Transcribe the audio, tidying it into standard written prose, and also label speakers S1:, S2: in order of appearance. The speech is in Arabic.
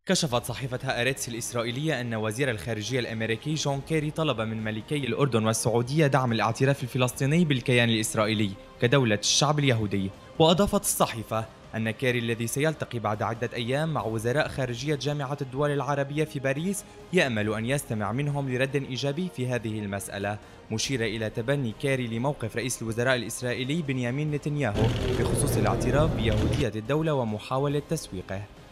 S1: كشفت صحيفة هآرتس الإسرائيلية أن وزير الخارجية الأمريكي جون كيري طلب من ملكي الأردن والسعودية دعم الاعتراف الفلسطيني بالكيان الإسرائيلي كدولة الشعب اليهودي. وأضافت الصحيفة أن كيري الذي سيلتقي بعد عدة أيام مع وزراء خارجية جامعة الدول العربية في باريس يأمل أن يستمع منهم لرد إيجابي في هذه المسألة، مشيرة إلى تبني كيري لموقف رئيس الوزراء الإسرائيلي بنيامين نتنياهو بخصوص الاعتراف بيهودية الدولة ومحاولة تسويقه.